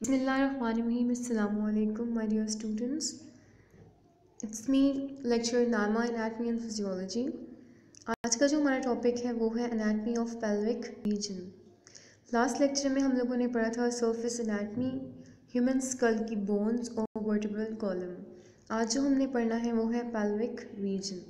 Bismillahirrahmanirrahim. Assalamu alaikum, my dear students. It's me, lecturer Naima, Anatomy and Physiology. आज का जो हमारा topic है वो है anatomy of pelvic region. Last lecture में हम लोगों ने पढ़ा था सरफेस एनाटमी, ह्यूमन स्कल की बोन्स और वर्टिब्रल कॉलम। आज जो हमने पढ़ना है वो है पेल्विक रीजन।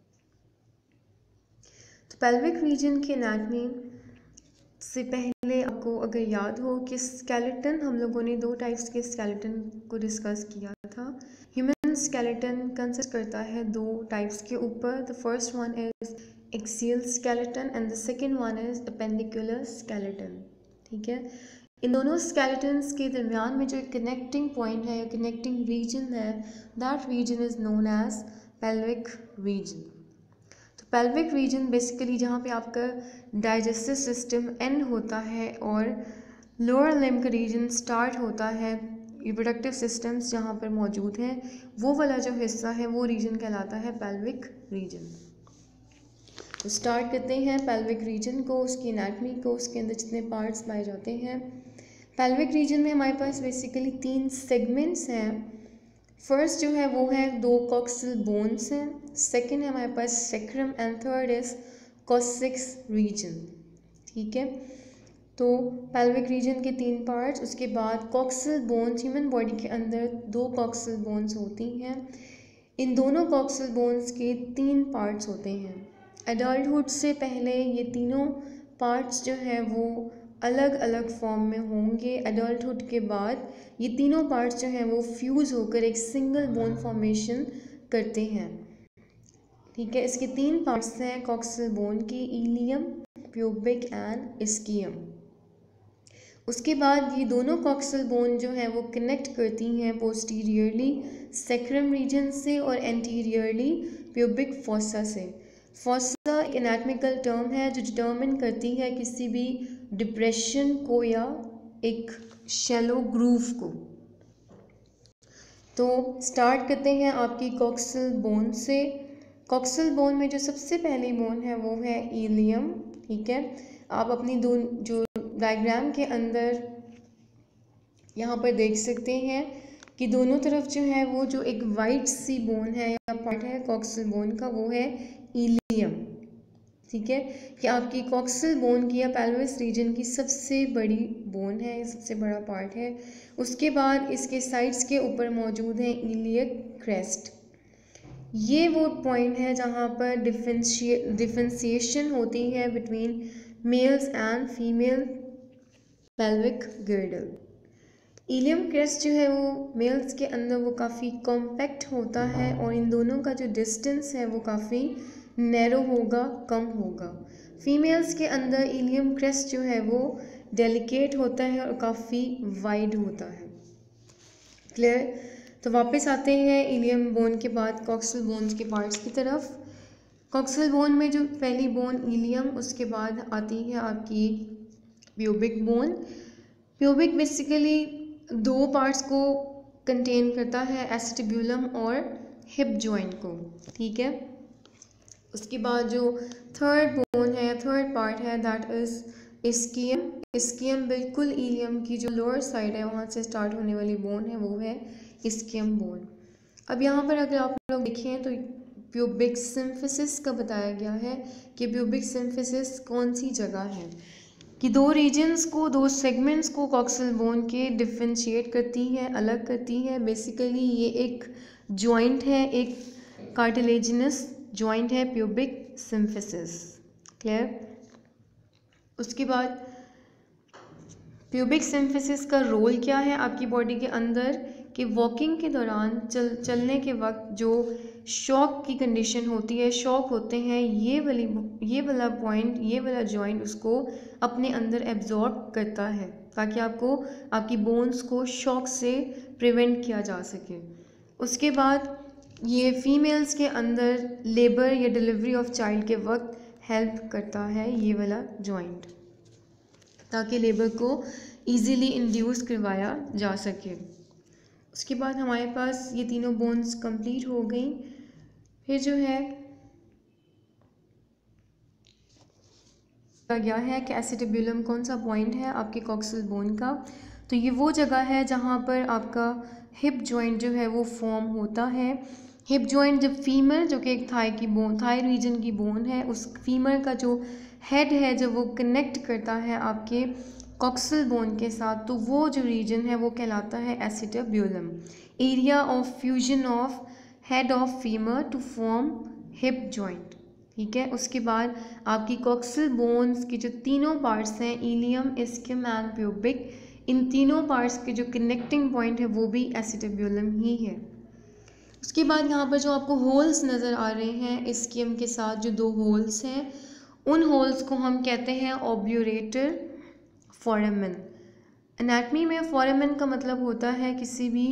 तो पेल्विक रीजन की एनाटमी से पहले आपको अगर याद हो कि स्केलेटन, हम लोगों ने दो टाइप्स के स्केलेटन को डिस्कस किया था। ह्यूमन स्केलेटन कंसिस्ट करता है दो टाइप्स के ऊपर। The first one is axial skeleton and the second one is appendicular skeleton. ठीक है, इन दोनों स्केलेटन्स के दरमियान में जो कनेक्टिंग पॉइंट है या कनेक्टिंग रीजन है, that region is known as pelvic region. Pelvic region basically जहाँ पे आपका डाइजेस्टिव सिस्टम एंड होता है और लोअर लिम्ब का रीजन स्टार्ट होता है, रिप्रोडक्टिव सिस्टम्स जहाँ पर मौजूद हैं, वो वाला जो हिस्सा है वो रीजन कहलाता है पेल्विक रीजन। तो स्टार्ट करते हैं पेल्विक रीजन को, उसकी एनाटमी को, उसके अंदर जितने पार्ट्स पाए जाते हैं। पेल्विक रीजन में हमारे पास बेसिकली 3 सेगमेंट्स हैं। फर्स्ट जो है वो है 2 कॉक्सिल बोन्स हैं, सेकंड है हमारे पास sacrum and third is coccyx region. ठीक है, तो पेल्विक रीजन के 3 पार्ट्स, उसके बाद कॉक्सिल बोन्स। ह्यूमन बॉडी के अंदर 2 कॉक्सिल बोन्स होती हैं। इन दोनों कॉक्सिल बोन्स के 3 पार्ट्स होते हैं। एडल्टहुड से पहले ये तीनों पार्ट्स जो है वो अलग अलग फॉर्म में होंगे। एडल्टहुड के बाद ये तीनों पार्ट्स जो हैं वो फ्यूज़ होकर एक सिंगल बोन फॉर्मेशन करते हैं। ठीक है, इसके 3 पार्ट्स हैं कॉक्सिल बोन के, इलियम, प्यूबिक एंड इस्कियम। उसके बाद ये दोनों कॉक्सिल बोन जो हैं वो कनेक्ट करती हैं पोस्टीरियरली सेक्रम रीजन से और एंटीरियरली प्यूबिक फोसा से। फोसा एक एनाटॉमिकल टर्म है जो डिटर्मिन करती है किसी भी डिप्रेशन को या एक शैलो ग्रूव को। तो स्टार्ट करते हैं आपकी कॉक्सिल बोन से। कॉक्सिल बोन में जो सबसे पहली बोन है वो है इलियम। ठीक है, आप अपनी दो जो डायग्राम के अंदर यहाँ पर देख सकते हैं कि दोनों तरफ जो है वो जो एक वाइट सी बोन है या पार्ट है कॉक्सिल बोन का, वो है इलियम। ठीक है, कि आपकी कॉक्सिल बोन की या पेल्विस रीजन की सबसे बड़ी बोन है, सबसे बड़ा पार्ट है। उसके बाद इसके साइड्स के ऊपर मौजूद है इलियक क्रेस्ट। ये वो पॉइंट है जहाँ पर डिफरेंशिएशन होती है between males and female pelvic girdle. Ilium crest जो है वो मेल्स के अंदर वो काफ़ी कॉम्पैक्ट होता है और इन दोनों का जो डिस्टेंस है वो काफ़ी नैरो होगा, कम होगा। फीमेल्स के अंदर इलियम क्रेस्ट जो है वो डेलिकेट होता है और काफ़ी वाइड होता है। क्लियर? तो वापस आते हैं इलियम बोन के बाद कॉक्सिल बोन्स के पार्ट्स की तरफ। कॉक्सिल बोन में जो पहली बोन इलियम, उसके बाद आती है आपकी pubic bone. Pubic basically 2 parts को कंटेन करता है, एसिटिब्यूलम और हिप जॉइंट को। ठीक है, उसके बाद जो थर्ड बोन है, थर्ड पार्ट है, दैट इज इस्कियम। इस्कियम बिल्कुल इलियम की जो लोअर साइड है वहाँ से स्टार्ट होने वाली बोन है वो है इस्कियम बोन। अब यहाँ पर अगर आप लोग देखें तो प्यूबिक सिम्फिसिस का बताया गया है कि प्यूबिक सिम्फिसिस कौन सी जगह है, कि 2 रीजन्स को, 2 सेगमेंट्स को कॉक्सिल बोन के डिफरेंशिएट करती है, अलग करती है। बेसिकली ये एक जॉइंट है, एक कार्टिलेजिनस जॉइंट है प्यूबिक सिम्फिसिस। क्लियर? उसके बाद प्यूबिक सिम्फिसिस का रोल क्या है आपकी बॉडी के अंदर, कि वॉकिंग के दौरान चलने के वक्त जो शॉक की कंडीशन होती है, शॉक होते हैं, ये वाला पॉइंट, ये वाला जॉइंट उसको अपने अंदर एब्जॉर्ब करता है ताकि आपको आपकी बोन्स को शॉक से प्रिवेंट किया जा सके। उसके बाद ये फीमेल्स के अंदर लेबर या डिलीवरी ऑफ चाइल्ड के वक्त हेल्प करता है ये वाला जॉइंट, ताकि लेबर को इजीली इंड्यूस करवाया जा सके। उसके बाद हमारे पास ये तीनों बोन्स कंप्लीट हो गई। फिर जो है गया है कि एसिटिब्यूलम कौन सा पॉइंट है आपके कॉक्सिल बोन का। तो ये वो जगह है जहाँ पर आपका हिप जॉइंट जो है वो फॉर्म होता है। हिप जॉइंट जब फीमर, जो कि एक थाई की बोन, थाई रीजन की बोन है, उस फीमर का जो हेड है जब वो कनेक्ट करता है आपके कॉक्सल बोन के साथ, तो वो जो रीजन है वो कहलाता है acetabulum, area of fusion of head of femur to form hip joint. ठीक है, उसके बाद आपकी कॉक्सल बोन्स की जो तीनों पार्ट्स हैं, इलियम, इस्कियम एंड प्यूबिक, इन तीनों पार्ट्स के जो कनेक्टिंग पॉइंट है वो भी एसिटाब्यूलम ही है। उसके बाद यहाँ पर जो आपको होल्स नज़र आ रहे हैं इस्कियम के साथ, जो 2 होल्स हैं, उन होल्स को हम कहते हैं ऑब्यूरेटर फोरामेन। एनाटमी में फोरामेन का मतलब होता है किसी भी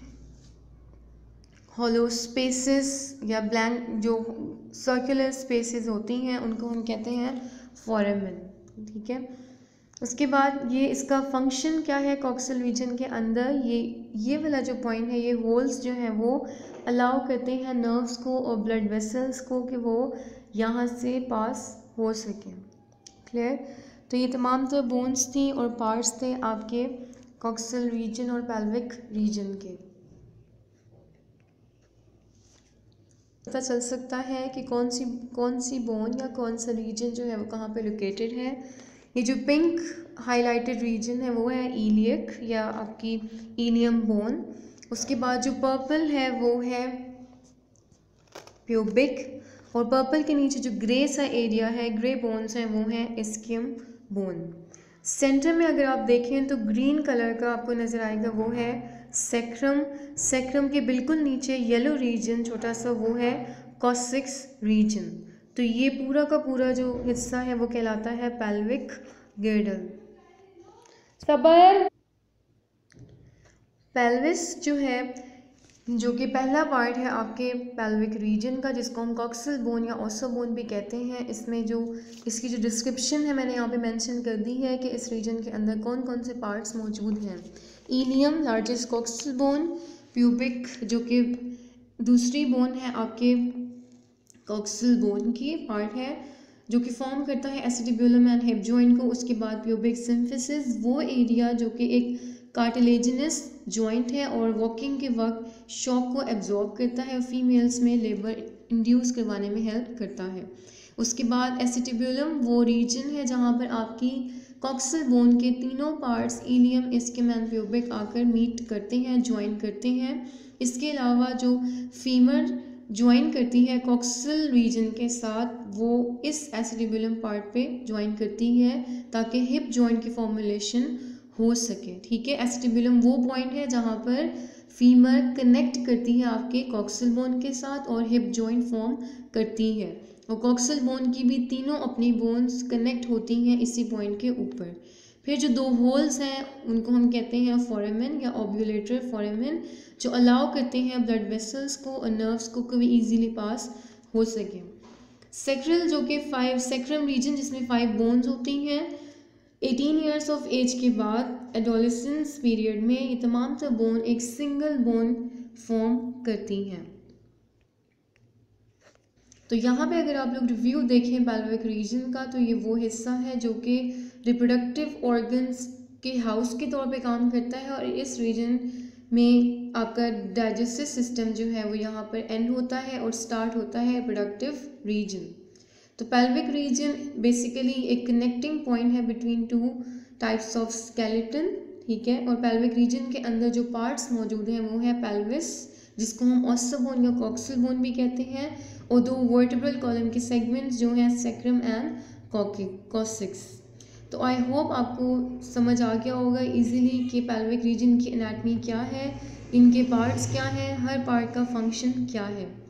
हॉलो स्पेसेस या ब्लैंक जो सर्कुलर स्पेसेस होती हैं उनको हम कहते हैं फोरामेन। ठीक है, उसके बाद ये इसका फंक्शन क्या है कॉक्सल रीजन के अंदर, ये वाला जो पॉइंट है, ये होल्स जो हैं वो अलाउ करते हैं नर्व्स को और ब्लड वेसल्स को कि वो यहाँ से पास हो सकें। क्लियर? तो ये तमाम तो बोन्स थी और पार्ट्स थे आपके कॉक्सल रीजन और पेल्विक रीजन के। पता चल सकता है कि कौन सी बोन या कौन सा रीजन जो है वो कहाँ पे लोकेटेड है। ये जो पिंक हाईलाइटेड रीजन है वो है इलियक या आपकी इलियम बोन। उसके बाद जो पर्पल है वो है प्यूबिक, और पर्पल के नीचे जो ग्रे सा एरिया है, ग्रे बोन्स हैं, वो है इस्कियम बोन। सेंटर में अगर आप देखें तो ग्रीन कलर का आपको नज़र आएगा, वो है सेक्रम। सेक्रम के बिल्कुल नीचे येलो रीजन छोटा सा, वो है कॉक्सिक्स रीजन। तो ये पूरा का पूरा जो हिस्सा है वो कहलाता है पेल्विक गिर्डल। पेल्विस जो है, जो कि पहला पार्ट है आपके पेल्विक रीजन का, जिसको हम कॉक्सल बोन या ओसो बोन भी कहते हैं। इसमें जो इसकी जो डिस्क्रिप्शन है मैंने यहाँ पे मेंशन कर दी है कि इस रीजन के अंदर कौन कौन से पार्ट्स मौजूद हैं। Ilium, largest coxal bone, pubic जो कि दूसरी बोन है आपके कॉक्सल बोन की पार्ट है, जो कि फॉर्म करता है एसिटाब्यूलम एंड हिप जॉइंट को। उसके बाद प्यूबिक सिम्फिसिस, वो एरिया जो कि एक कार्टिलेजिनस जॉइंट है और वॉकिंग के वक्त शॉक को एब्जॉर्ब करता है और फीमेल्स में लेबर इंड्यूस करवाने में हेल्प करता है। उसके बाद एसिटाब्यूलम वो रीजन है जहाँ पर आपकी कॉक्सल बोन के तीनों parts ilium, ischium and pubic आकर मीट करते हैं, ज्वाइन करते हैं। इसके अलावा जो फीमर ज्वाइन करती है कॉक्सल रीजन के साथ, वो इस एसिटाब्यूलम पार्ट पे ज्वाइन करती है ताकि हिप जॉइंट की फॉर्मुलेशन हो सके। ठीक है, एसिटाब्यूलम वो पॉइंट है जहाँ पर फीमर कनेक्ट करती है आपके कॉक्सल बोन के साथ और हिप जॉइंट फॉर्म करती है, और कॉक्सल बोन की भी तीनों अपनी बोन्स कनेक्ट होती हैं इसी पॉइंट के ऊपर। फिर जो 2 होल्स हैं उनको हम कहते हैं फोरामेन या ओब्यूलेटर फोरामेन, जो अलाउ करते हैं ब्लड वेसल्स को और नर्व्स को कभी इजीली पास हो सके। सेक्रल जो कि 5 सेक्रम रीजन जिसमें 5 बोन्स होती हैं। 18 ईयर्स ऑफ एज के बाद एडोलेसेंस पीरियड में ये तमाम तो बोन एक सिंगल बोन फॉर्म करती हैं। तो यहाँ पे अगर आप लोग रिव्यू देखें पेल्विक रीजन का, तो ये वो हिस्सा है जो कि रिप्रोडक्टिव ऑर्गन्स के हाउस के तौर पे काम करता है, और इस रीजन में आपका डाइजेस्टिव सिस्टम जो है वो यहाँ पर एंड होता है और स्टार्ट होता है रिप्रोडक्टिव रीजन। तो पेल्विक रीजन बेसिकली एक कनेक्टिंग पॉइंट है बिटवीन 2 टाइप्स ऑफ स्केलेटन। ठीक है, और पेल्विक रीजन के अंदर जो पार्ट्स मौजूद हैं वो है पेल्विस, जिसको हम ओसो बोन या कॉक्सल बोन भी कहते हैं, और 2 वर्टिब्रल कॉलम के सेगमेंट्स जो हैं सेक्रम एंड कॉक्सिक्स। तो आई होप आपको समझ आ गया होगा इजीली कि पेल्विक रीजन की एनाटमी क्या है, इनके पार्ट्स क्या हैं, हर पार्ट का फंक्शन क्या है।